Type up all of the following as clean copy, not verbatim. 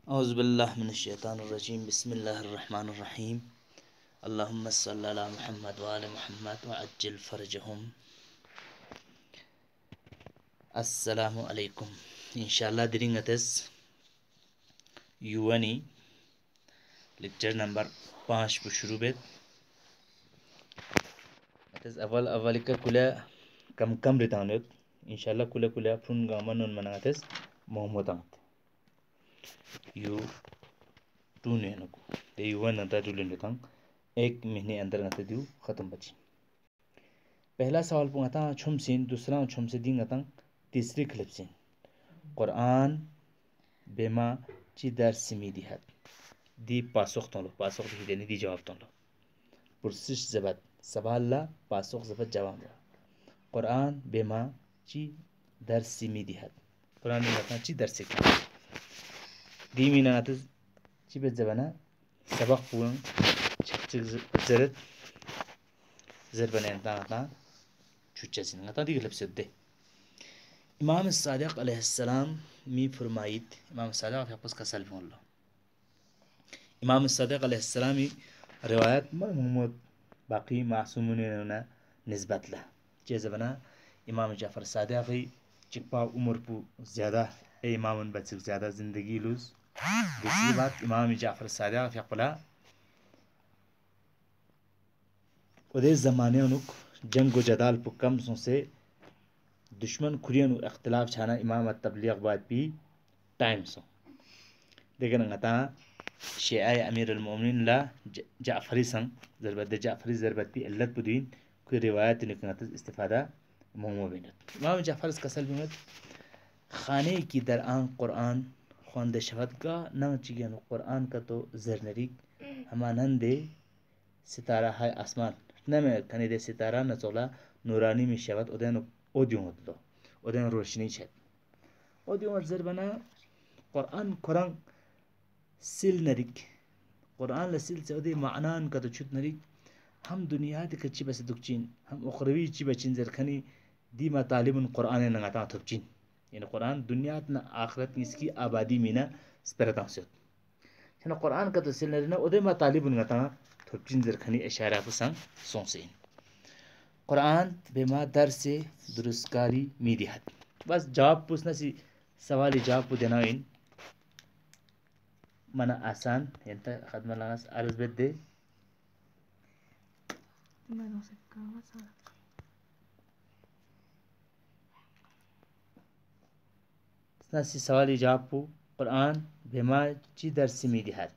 اعوذ باللہ من الشیطان الرجیم بسم اللہ الرحمن الرحیم اللہم صلی علی محمد وآل محمد وعجل فرجہم. السلام علیکم. انشاءاللہ درینگتس یوانی لیکچر نمبر 5 پہ شروع بیت اتس اول کا کلا کم رتانت انشاءاللہ کلا فرن گامن مناتس محمد آمد یو ٹون نکو تے یوان نتا جولن رتان 1 مہینے اندر نتا دیو ختم بچی. پہلا سوال پوچھتا چھم سین دوسرا چھم سے دیں گتا تیسری کلپ سین قرآن بیما چی درس می دیہت دی پاسخ تون لو پاسخ دی دی جواب تون لو پرسش زبط سوال لا پاسخ زبط جواب لا قرآن بیما چی درس می دیہت قرآن میں چی درس کی دی مینا نتا چی بیت زبانا سبق پورن زرد بنانتا نتا چھوچا سین نتا دی کلپ سید دے. امام صادق علیہ السلام می فرمائیت امام صادق حفظ کا سلف اللہ امام صادق علیہ السلام روایت محمود باقی معصومون نسبت لا چیز بنا امام جعفر صادقی چکپا عمر پو زیادہ اے امام بچک زیادہ زندگی لوز. دوسری بات امام جعفر صادق فقلا ادے زمانے انک جنگ و جدال پو کم سن سے دشمن کھرین اختلاف چھانا امام تبلیغ بعد بھی ٹائم سو لیکن انگتا شیعہ امیر المومنین لا جعفری سنگ ضربت جعفری ضربت بھی علت بدین کوئی روایت نکنات استفادہ مومو بینت. امام جعفر اس کسل بینت خانے کی درآن قرآن خواند شفت کا نہ چیئن قرآن کا تو زرنریک ہمانند دے ستارہ ہے آسمان نہ میں کھنے دے ستارہ نہ چولا نورانی میں شفت ادین اودیوں ہوتلو ودین روشنی چھت اودیوں ارزر بنا قرآن قرآن سل نرک قرآن لسل سے ادی معنان کا تو چھت نرک ہم دنیا دے کچی بس دکچین ہم اخروی چی بچین زرخنی دی مطالب قرآن نگاتا تھپچین یعنی قرآن دنیا نہ آخرت اس کی آبادی میں نہ سپرتا سے چھنا قرآن کا تو سل نرک ادی مطالب نگاتا تھپچین زرخنی اشارہ پسند سونسین. قرآن بیما در سے درستکاری می دیہت بس جواب پوچھنا سی سوالی جواب پو دینا ان منا آسان انتا خدمہ لانس عرض بیت دے سی سوالی جواب پو قرآن بیما چی در سے می دیہت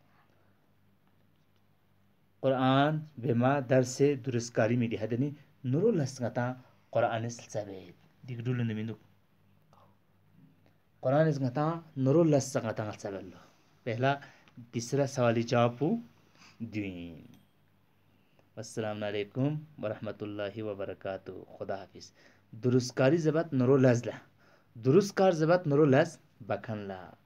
قرآن بیما در سے درستکاری می دیہت یعنی نورو لسنگتا قرآن سلسبید دیکھ دولن دمینو قرآن اسنگتا نورو لسنگتا سلسبید پہلا تیسرا سوالی جواب پو دین. السلام علیکم ورحمۃ اللہ وبرکاتہ. خدا حافظ. درستکاری زبط نورو لز لا درستکار زبط نورو لز بکھن لا